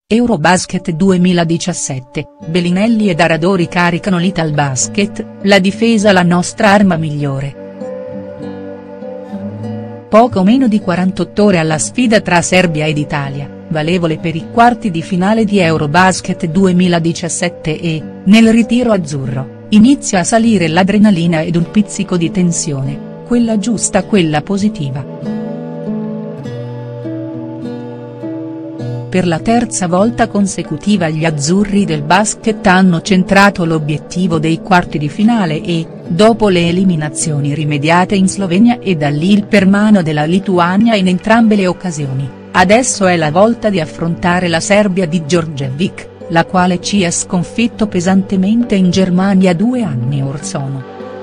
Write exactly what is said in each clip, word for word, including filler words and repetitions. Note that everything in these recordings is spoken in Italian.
Eurobasket duemiladiciassette, Belinelli ed Aradori caricano l'Italbasket, la difesa la nostra arma migliore. Poco meno di quarantotto ore alla sfida tra Serbia ed Italia, valevole per i quarti di finale di Eurobasket duemiladiciassette e, nel ritiro azzurro, inizia a salire l'adrenalina ed un pizzico di tensione, quella giusta, quella positiva. Per la terza volta consecutiva gli azzurri del basket hanno centrato l'obiettivo dei quarti di finale e, dopo le eliminazioni rimediate in Slovenia e da lì il permano della Lituania in entrambe le occasioni, adesso è la volta di affrontare la Serbia di Djordjevic, la quale ci ha sconfitto pesantemente in Germania due anni or sono.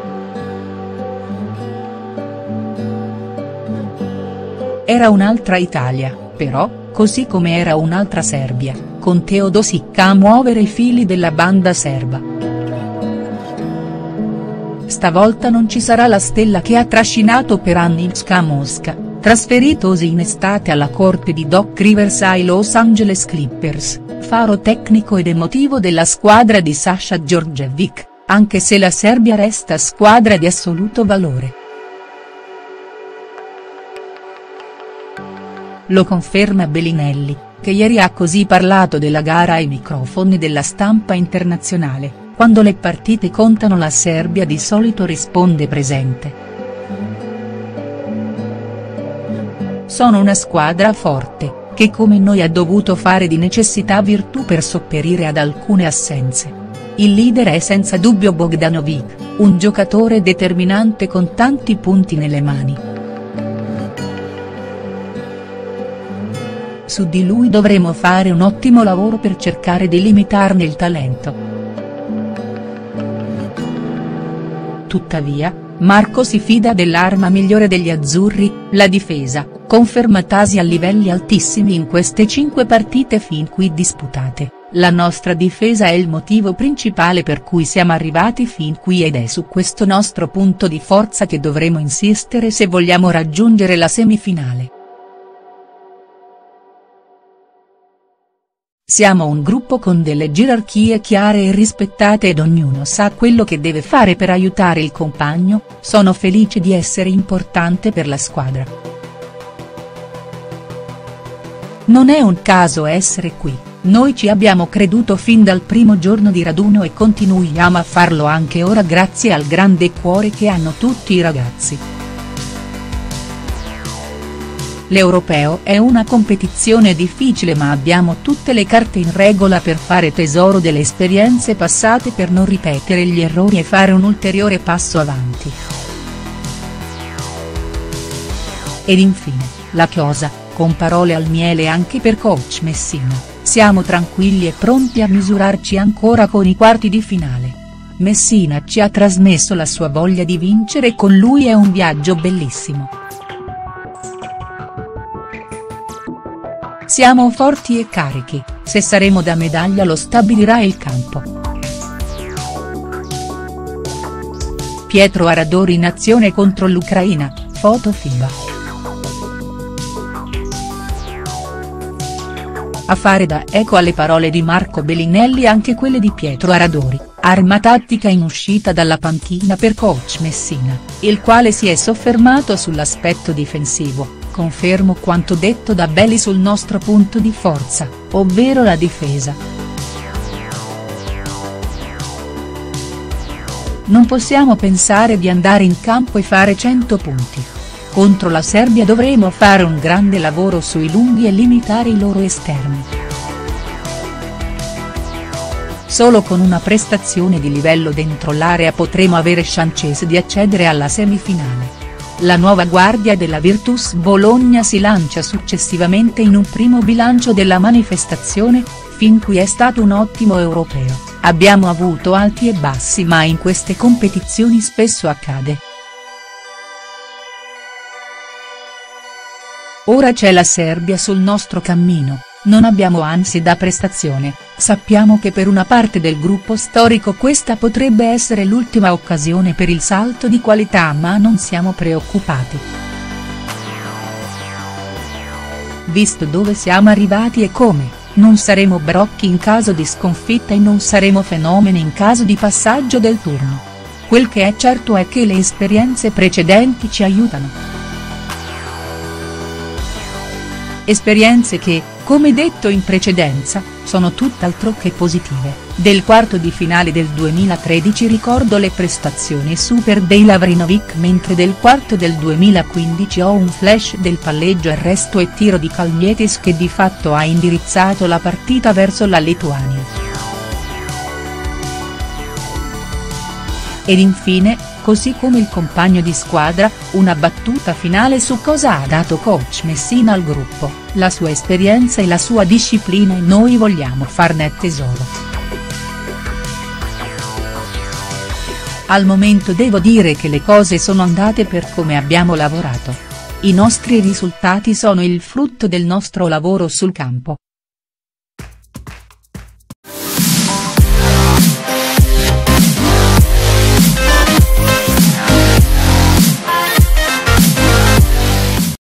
Era un'altra Italia, però, così come era un'altra Serbia, con Teodosic a muovere i fili della banda serba. Stavolta non ci sarà la stella che ha trascinato per anni Ska Mosca, trasferitosi in estate alla corte di Doc Rivers ai Los Angeles Clippers, faro tecnico ed emotivo della squadra di Sasha Djordjevic, anche se la Serbia resta squadra di assoluto valore. Lo conferma Belinelli, che ieri ha così parlato della gara ai microfoni della stampa internazionale: quando le partite contano la Serbia di solito risponde presente. Sono una squadra forte, che come noi ha dovuto fare di necessità virtù per sopperire ad alcune assenze. Il leader è senza dubbio Bogdanovic, un giocatore determinante con tanti punti nelle mani. Su di lui dovremo fare un ottimo lavoro per cercare di limitarne il talento. Tuttavia, Marco si fida dell'arma migliore degli azzurri, la difesa, confermatasi a livelli altissimi in queste cinque partite fin qui disputate. La nostra difesa è il motivo principale per cui siamo arrivati fin qui ed è su questo nostro punto di forza che dovremo insistere se vogliamo raggiungere la semifinale. Siamo un gruppo con delle gerarchie chiare e rispettate ed ognuno sa quello che deve fare per aiutare il compagno. Sono felice di essere importante per la squadra. Non è un caso essere qui, noi ci abbiamo creduto fin dal primo giorno di raduno e continuiamo a farlo anche ora grazie al grande cuore che hanno tutti i ragazzi. L'Europeo è una competizione difficile ma abbiamo tutte le carte in regola per fare tesoro delle esperienze passate per non ripetere gli errori e fare un ulteriore passo avanti. Ed infine, la chiosa, con parole al miele anche per coach Messina: siamo tranquilli e pronti a misurarci ancora con i quarti di finale. Messina ci ha trasmesso la sua voglia di vincere e con lui è un viaggio bellissimo. Siamo forti e carichi, se saremo da medaglia lo stabilirà il campo. Pietro Aradori in azione contro l'Ucraina, foto FIBA. A fare da eco alle parole di Marco Belinelli anche quelle di Pietro Aradori, arma tattica in uscita dalla panchina per coach Messina, il quale si è soffermato sull'aspetto difensivo. Confermo quanto detto da Beli sul nostro punto di forza, ovvero la difesa. Non possiamo pensare di andare in campo e fare cento punti. Contro la Serbia dovremo fare un grande lavoro sui lunghi e limitare i loro esterni. Solo con una prestazione di livello dentro l'area potremo avere chances di accedere alla semifinale. La nuova guardia della Virtus Bologna si lancia successivamente in un primo bilancio della manifestazione: fin qui è stato un ottimo europeo, abbiamo avuto alti e bassi ma in queste competizioni spesso accade. Ora c'è la Serbia sul nostro cammino, non abbiamo ansie da prestazione, sappiamo che per una parte del gruppo storico questa potrebbe essere l'ultima occasione per il salto di qualità ma non siamo preoccupati. Visto dove siamo arrivati e come, non saremo brocchi in caso di sconfitta e non saremo fenomeni in caso di passaggio del turno. Quel che è certo è che le esperienze precedenti ci aiutano. Esperienze che, come detto in precedenza, sono tutt'altro che positive. Del quarto di finale del duemilatredici ricordo le prestazioni super dei Lavrinovic, mentre del quarto del duemilaquindici ho un flash del palleggio arresto e tiro di Kalnietis che di fatto ha indirizzato la partita verso la Lituania. Ed infine, così come il compagno di squadra, una battuta finale su cosa ha dato coach Messina al gruppo, la sua esperienza e la sua disciplina, e noi vogliamo farne tesoro. Al momento devo dire che le cose sono andate per come abbiamo lavorato. I nostri risultati sono il frutto del nostro lavoro sul campo.